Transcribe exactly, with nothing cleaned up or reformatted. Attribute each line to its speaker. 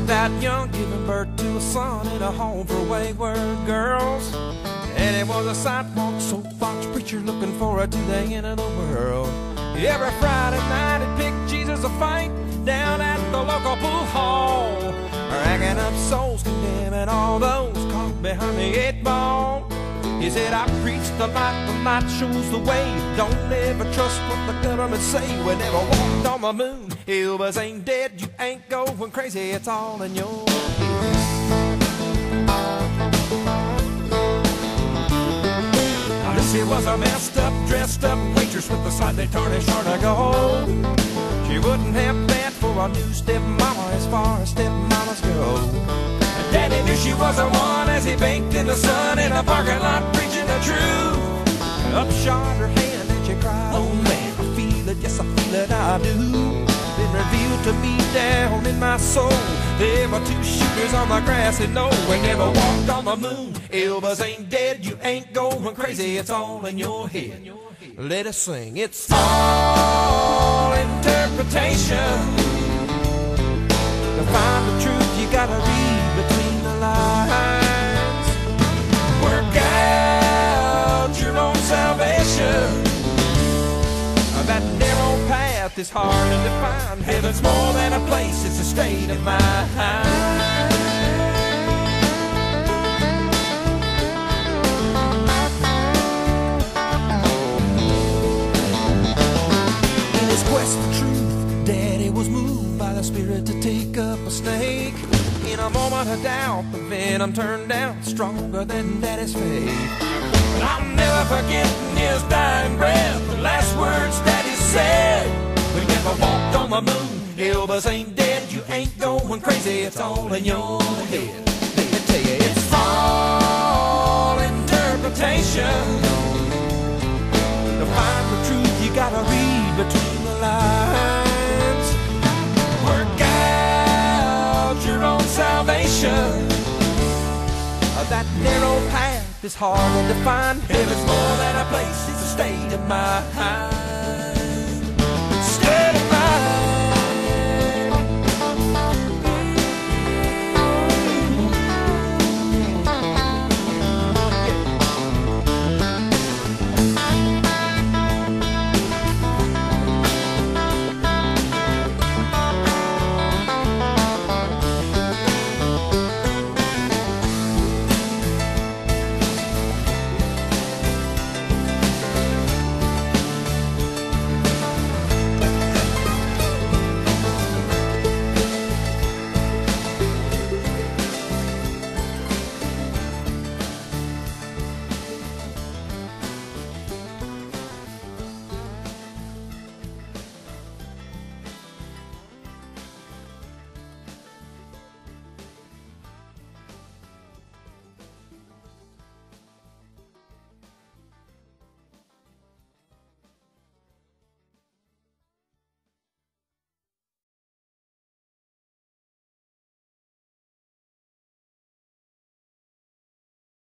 Speaker 1: that young, giving birth to a son in a home for wayward girls. And it was a sidewalk soapbox preacher looking forward to the end of the world. Every Friday night he'd pick Jesus a fight down at the local pool hall, racking up souls, condemning all those caught behind the eight ball. He said, I preach the light, the light shows the way. Don't ever trust what the government say. We never walked on the moon. Elvis ain't dead, you ain't going crazy. It's all in your head. Now Lucy was a messed up, dressed up waitress with a slightly tarnished heart of gold. She wouldn't have bad for a new stepmama as far as stepmamas go. Daddy knew she was the one as he baked in the sun in a parking lot preaching the truth. Up shot her hand and she cried, oh man, I feel it, yes I feel it, I do. Been revealed to me down in my soul. There were two shooters on the grassy knoll. We never walked on the moon. Elvis ain't dead, you ain't going crazy. It's all in your head. Let us sing. It's all interpretation. To find the truth you gotta read between the lines. Work out your own salvation. That narrow path is hard to define. Heaven's more than a place, it's a state of mind. In his quest for truth, Daddy was moved by the Spirit to take up a snake. In a moment of doubt, the venom turned out stronger than Daddy's faith. But I'll never forget in his dying breath the last words Daddy said. We never walked on the moon. Elvis ain't dead, you ain't going crazy. It's all in your head. Let me tell you, it's all interpretation. To find the truth, you gotta read between the lines. Work out your own salvation. That narrow path is hard to define. Heaven's more than a place, it's a state of mind.